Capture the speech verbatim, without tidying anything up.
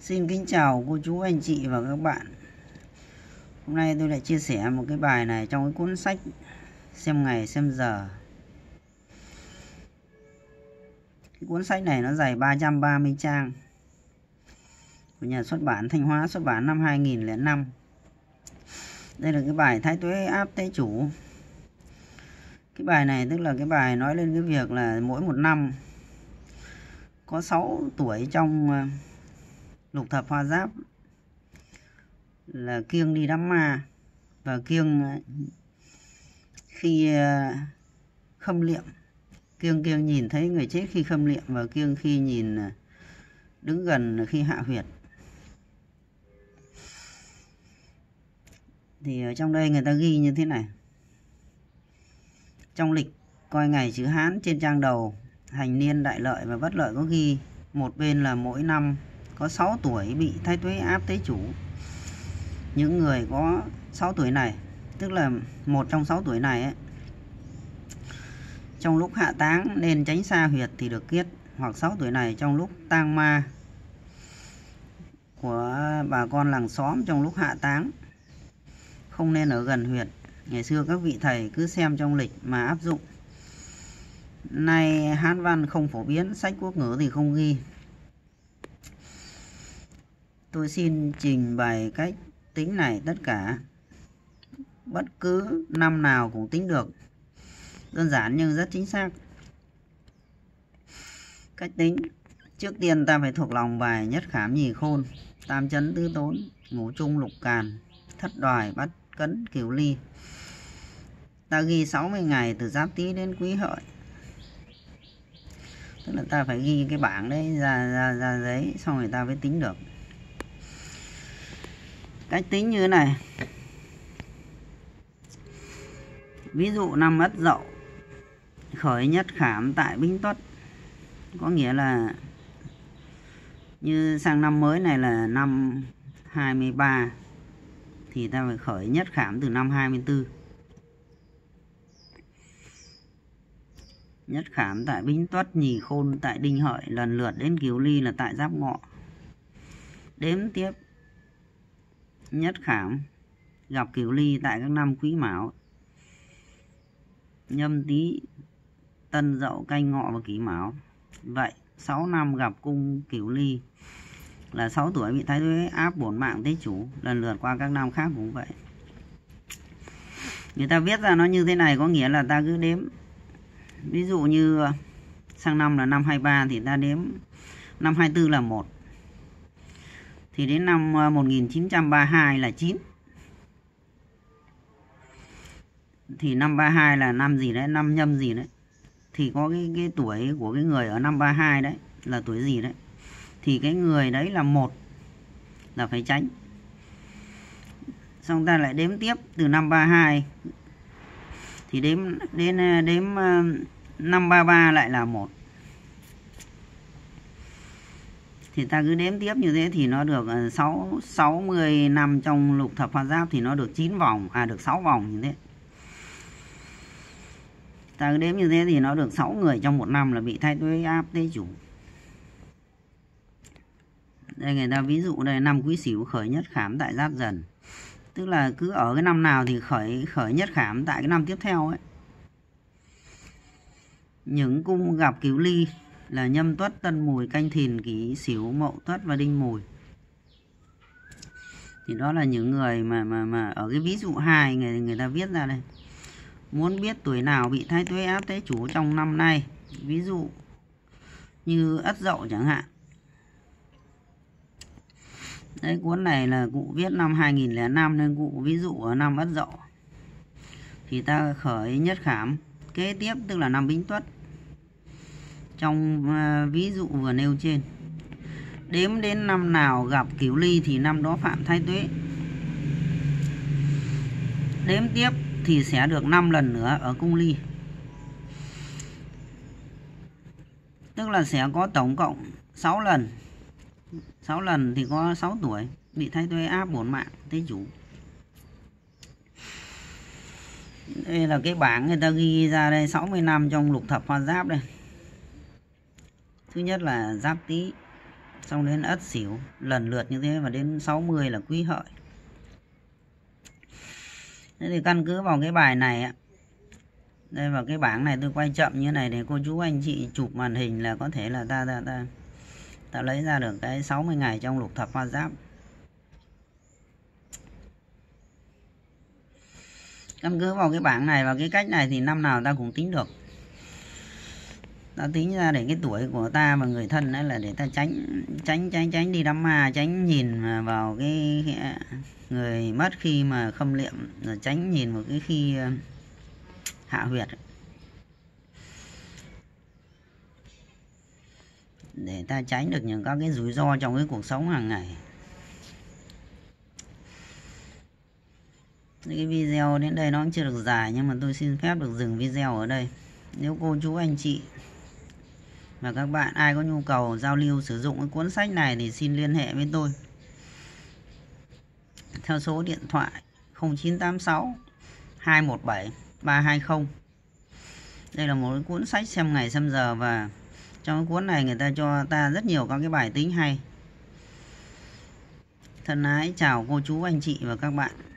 Xin kính chào cô chú anh chị và các bạn. Hôm nay tôi lại chia sẻ một cái bài này trong cái cuốn sách Xem Ngày Xem Giờ. Cái cuốn sách này nó dày ba trăm ba mươi trang, của nhà xuất bản Thanh Hóa, xuất bản năm hai nghìn lẻ năm. Đây là cái bài Thái Tuế áp Tế Chủ. Cái bài này tức là cái bài nói lên cái việc là mỗi một năm có sáu tuổi trong lục thập hoa giáp là kiêng đi đám ma, và kiêng khi khâm liệm, kiêng kiêng nhìn thấy người chết khi khâm liệm, và kiêng khi nhìn đứng gần khi hạ huyệt. Thì ở trong đây người ta ghi như thế này: trong lịch coi ngày chữ Hán trên trang đầu hành niên đại lợi và bất lợi có ghi một bên là mỗi năm có sáu tuổi bị Thái Tuế áp Tế Chủ. Những người có sáu tuổi này, tức là một trong sáu tuổi này ấy, trong lúc hạ táng nên tránh xa huyệt thì được kiết, hoặc sáu tuổi này trong lúc tang ma của bà con làng xóm trong lúc hạ táng không nên ở gần huyệt. Ngày xưa các vị thầy cứ xem trong lịch mà áp dụng. Nay Hán văn không phổ biến, sách quốc ngữ thì không ghi. Tôi xin trình bày cách tính này tất cả. Bất cứ năm nào cũng tính được. Đơn giản nhưng rất chính xác. Cách tính: trước tiên ta phải thuộc lòng bài nhất khảm nhì khôn, tam chấn tứ tốn, ngũ trung lục càn, thất đoài bát cấn cửu ly. Ta ghi sáu mươi ngày từ Giáp Tý đến Quý Hợi. Tức là ta phải ghi cái bảng đấy ra, ra, ra giấy, xong rồi ta mới tính được. Cách tính như thế này. Ví dụ năm Ất Dậu khởi nhất khảm tại Bính Tuất, có nghĩa là như sang năm mới này là năm hai mươi ba, thì ta phải khởi nhất khảm từ năm hai mươi tư. Nhất khảm tại Bính Tuất, nhì khôn tại Đinh Hợi, lần lượt đến Cửu Ly là tại Giáp Ngọ. Đếm tiếp nhất khảm gặp Cửu Ly tại các năm Quý Mão, Nhâm Tý, Tân Dậu, Canh Ngọ và Kỷ Mão. Vậy sáu năm gặp cung Cửu Ly là sáu tuổi bị Thái Tuế áp bổn mạng Tế Chủ, lần lượt qua các năm khác cũng vậy. Người ta viết ra nó như thế này, có nghĩa là ta cứ đếm. Ví dụ như sang năm là năm hai ba thì ta đếm năm hai tư là một, thì đến năm một nghìn chín trăm ba mươi hai là chín, thì năm ba mươi hai là năm gì đấy, năm Nhâm gì đấy, thì có cái, cái tuổi của cái người ở năm ba mươi hai đấy là tuổi gì đấy, thì cái người đấy là một là phải tránh. Xong ta lại đếm tiếp từ năm ba mươi hai thì đếm đến đếm năm ba mươi ba lại là một, thì ta cứ đếm tiếp như thế thì nó được sáu sáu mươi năm trong lục thập hoa giáp thì nó được chín vòng, à được sáu vòng như thế. Ta cứ đếm như thế thì nó được sáu người trong một năm là bị Thái Tuế áp Tế Chủ. Đây người ta ví dụ đây, năm Quý Sửu khởi nhất khảm tại Giáp Dần, tức là cứ ở cái năm nào thì khởi khởi nhất khảm tại cái năm tiếp theo ấy. Những cung gặp Cửu Ly là Nhâm Tuất, Tân Mùi, Canh Thìn, Kỷ Sửu, Mậu Tuất và Đinh Mùi. Thì đó là những người mà mà mà ở cái ví dụ hai người người ta viết ra đây. Muốn biết tuổi nào bị Thái Tuế áp Tế Chủ trong năm nay, ví dụ như Ất Dậu chẳng hạn. Đấy, cuốn này là cụ viết năm hai nghìn lẻ năm nên cụ ví dụ ở năm Ất Dậu. Thì ta khởi nhất khảm kế tiếp tức là năm Bính Tuất, trong uh, ví dụ vừa nêu trên. Đếm đến năm nào gặp Cửu Ly thì năm đó phạm Thái Tuế. Đếm tiếp thì sẽ được năm lần nữa ở cung Ly, tức là sẽ có tổng cộng sáu lần. sáu lần thì có sáu tuổi bị Thái Tuế áp bổn mạng Tế Chủ. Đây là cái bảng người ta ghi ra đây, sáu mươi năm trong lục thập hoa giáp đây. Thứ nhất là Giáp Tý, xong đến Ất Sửu, lần lượt như thế, và đến sáu mươi là Quý Hợi. Thế thì căn cứ vào cái bài này á, đây vào cái bảng này tôi quay chậm như này để cô chú anh chị chụp màn hình là có thể là ta ta ta ta lấy ra được cái sáu mươi ngày trong lục thập hoa giáp. Căn cứ vào cái bảng này và cái cách này thì năm nào ta cũng tính được. Ta tính ra để cái tuổi của ta và người thân đấy là để ta tránh tránh tránh tránh đi đám ma, tránh nhìn vào cái, cái người mất khi mà khâm liệm, rồi tránh nhìn vào cái khi hạ huyệt, để ta tránh được những các cái rủi ro trong cái cuộc sống hàng ngày. Cái video đến đây nó cũng chưa được dài, nhưng mà tôi xin phép được dừng video ở đây. Nếu cô chú anh chị và các bạn ai có nhu cầu giao lưu sử dụng cái cuốn sách này thì xin liên hệ với tôi theo số điện thoại không chín tám sáu hai một bảy ba hai không. Đây là một cái cuốn sách xem ngày xem giờ, và trong cái cuốn này người ta cho ta rất nhiều các cái bài tính hay. Thân ái chào cô chú anh chị và các bạn.